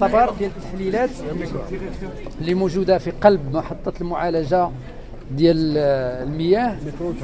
مختبر ديال التحليلات اللي موجوده في قلب محطه المعالجه ديال المياه.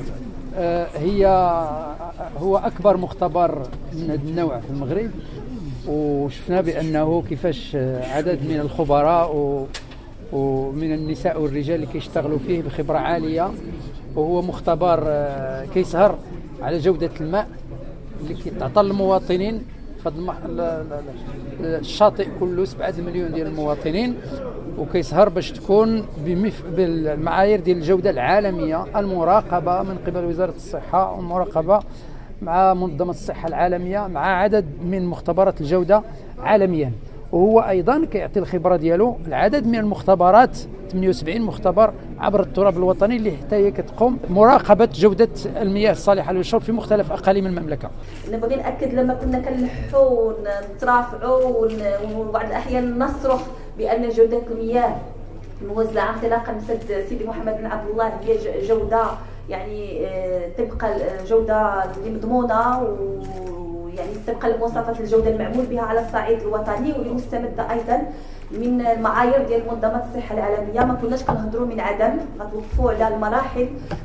هو اكبر مختبر من هذا النوع في المغرب، وشفنا بانه كيفاش عدد من الخبراء ومن النساء والرجال اللي كيشتغلوا فيه بخبره عاليه، وهو مختبر كيسهر على جوده الماء اللي كيتعطى للمواطنين في الشاطئ كله 7 مليون ديال المواطنين، وكيسهر باش تكون بالمعايير ديال الجوده العالميه المراقبه من قبل وزاره الصحه والمراقبه مع منظمه الصحه العالميه مع عدد من مختبرات الجوده عالميا. وهو ايضا كيعطي الخبره ديالو العدد من المختبرات 78 مختبر عبر التراب الوطني اللي حتى هي كتقوم بمراقبه جوده المياه الصالحه للشرب في مختلف اقاليم المملكه. نبغي ناكد لما كنا كنلحوا ونترافعوا وبعض الاحيان نصرخ بان جوده المياه الموزعه انطلاقا من سيدي محمد بن عبد الله هي جوده يعني تبقى الجوده اللي مضمونه يعني تبقى لمواصفات الجوده المعمول بها على الصعيد الوطني واللي مستمده ايضا من المعايير ديال منظمه الصحه العالميه. ما كناش كنهضروا من عدم، غتوقفوا على المراحل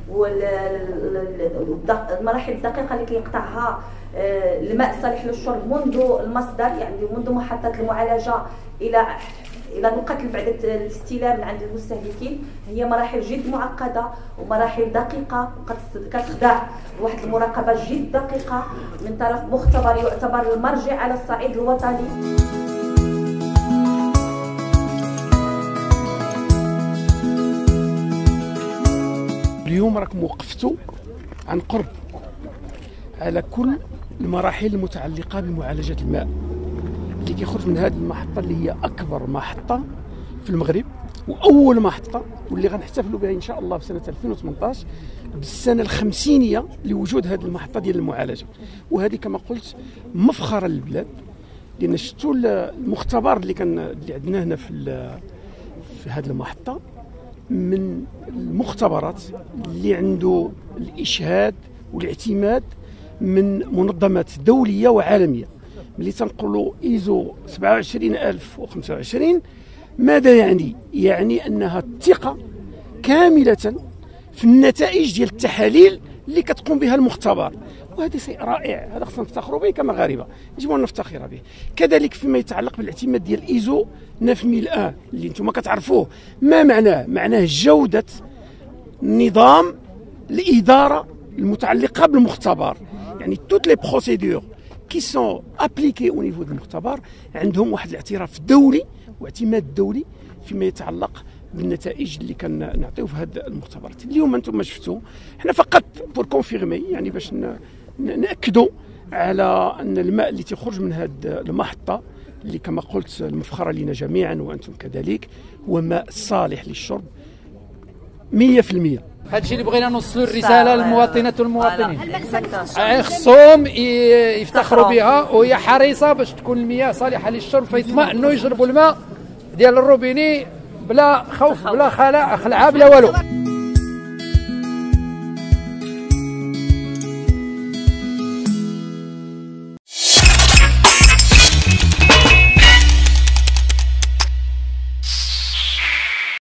والمراحل الدقيقه اللي كيقطعها الماء الصالح للشرب منذ المصدر، يعني منذ محطه المعالجه الى نقاط بعد الاستلام من عند المستهلكين. هي مراحل جد معقده ومراحل دقيقه كتخضع لواحد المراقبه جد دقيقه من طرف مختبر يعتبر المرجع على الصعيد الوطني. اليوم راكم وقفتوا عن قرب على كل المراحل المتعلقه بمعالجه الماء اللي كيخرج من هذه المحطه اللي هي اكبر محطه في المغرب واول محطه، واللي غنحتفلوا بها ان شاء الله في سنه 2018 بالسنه الخمسينيه لوجود هذه المحطه ديال المعالجه. وهذه كما قلت مفخره للبلاد، لان شفتوا المختبر اللي عندنا هنا في هذه المحطه من المختبرات اللي عنده الاشهاد والاعتماد من منظمات دوليه وعالميه. ملي تنقولوا ايزو 27025 ماذا يعني؟ يعني انها الثقه كامله في النتائج ديال التحاليل اللي كتقوم بها المختبر، وهذا شيء رائع، هذا خصنا نفتخروا به كمغاربه، يجب ان نفتخر به. كذلك فيما يتعلق بالاعتماد ديال ايزو 9001 اللي انتم كتعرفوه، ما معناه؟ معناه جوده نظام الاداره المتعلقه بالمختبر، يعني توت لي بروسيدور كي سون ابليكي او نيفو دو المختبر عندهم واحد الاعتراف دولي واعتماد دولي فيما يتعلق بالنتائج اللي كنعطيو في هذه المختبرات. اليوم انتم شفتوا، حنا فقط بور كونفيرمي، يعني باش ناكدوا على ان الماء اللي تيخرج من هذه المحطه اللي كما قلت المفخره لنا جميعا وانتم كذلك هو ماء صالح للشرب 100%. هذا الشيء اللي بغينا نوصلوا الرساله للمواطنات والمواطنين، خصهم يفتخروا بها، وهي حريصه باش تكون المياه صالحه للشرب فيطمئنوا يشربوا الماء ديال الروبيني بلا خوف بلا خلعه بلا والو.